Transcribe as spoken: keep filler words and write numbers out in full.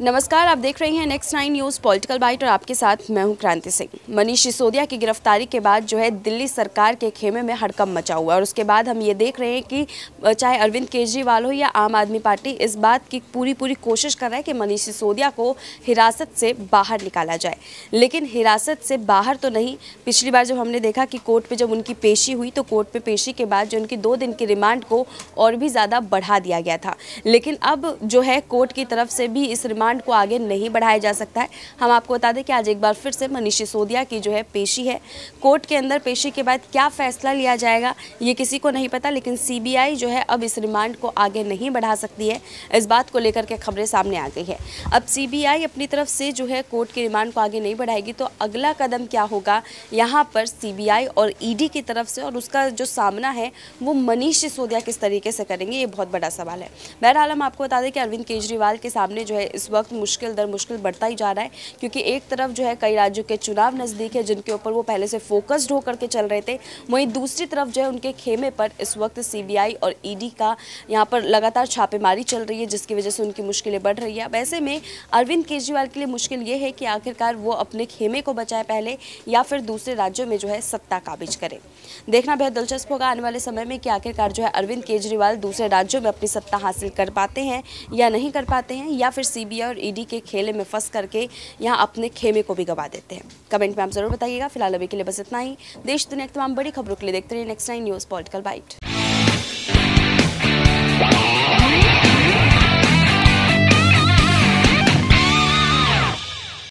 नमस्कार, आप देख रहे हैं next nine news political bite और आपके साथ मैं हूं क्रांति सिंह। मनीष सिसोदिया की गिरफ्तारी के बाद जो है दिल्ली सरकार के खेमे में हड़कंप मचा हुआ है और उसके बाद हम ये देख रहे हैं कि चाहे अरविंद केजरीवाल हो या आम आदमी पार्टी इस बात की पूरी पूरी कोशिश कर रहा है कि मनीष सिसोदिया को हिरासत से बाहर निकाला जाए, लेकिन हिरासत से बाहर तो नहीं। पिछली बार जब हमने देखा कि कोर्ट पर जब उनकी पेशी हुई तो कोर्ट पर पेशी के बाद जो उनकी दो दिन की रिमांड को और भी ज़्यादा बढ़ा दिया गया था, लेकिन अब जो है कोर्ट की तरफ से भी इस रिमांड को आगे नहीं बढ़ाया जा सकता है। हम आपको बता दें कि आज एक बार फिर से मनीष सिसोदिया की जो है पेशी है कोर्ट के अंदर। पेशी के बाद क्या फैसला लिया जाएगा ये किसी को नहीं पता, लेकिन सीबीआई जो है अब इस रिमांड को आगे नहीं बढ़ा सकती है। इस बात को लेकर के खबरें सामने आ गई है। अब सीबीआई अपनी तरफ से जो है कोर्ट के रिमांड को आगे नहीं बढ़ाएगी तो अगला कदम क्या होगा यहाँ पर सीबीआई और ईडी की तरफ से, और उसका जो सामना है वो मनीष सिसोदिया किस तरीके से करेंगे, ये बहुत बड़ा सवाल है। बहरहाल हम आपको बता दें कि अरविंद केजरीवाल के सामने जो है इस वक्त मुश्किल दर मुश्किल बढ़ता ही जा रहा है, क्योंकि एक तरफ जो है कई राज्यों के चुनाव नज़दीक है जिनके ऊपर वो पहले से फोकस्ड होकर के चल रहे थे, वहीं दूसरी तरफ जो है उनके खेमे पर इस वक्त सीबीआई और ईडी का यहाँ पर लगातार छापेमारी चल रही है, जिसकी वजह से उनकी मुश्किलें बढ़ रही है। वैसे में अरविंद केजरीवाल के लिए मुश्किल ये है कि आखिरकार वो अपने खेमे को बचाए पहले या फिर दूसरे राज्यों में जो है सत्ता काबिज करे। देखना बेहद दिलचस्प होगा आने वाले समय में कि आखिरकार जो है अरविंद केजरीवाल दूसरे राज्यों में अपनी सत्ता हासिल कर पाते हैं या नहीं कर पाते हैं, या फिर सीबीआई और ईडी के खेले में फंस करके यहाँ अपने खेमे को भी गवा देते हैं। कमेंट में आप जरूर बताइएगा। फिलहाल अभी के लिए बस इतना ही। देश दुनिया की तमाम बड़ी खबरों के लिए देखते रहिए next nine news political bite.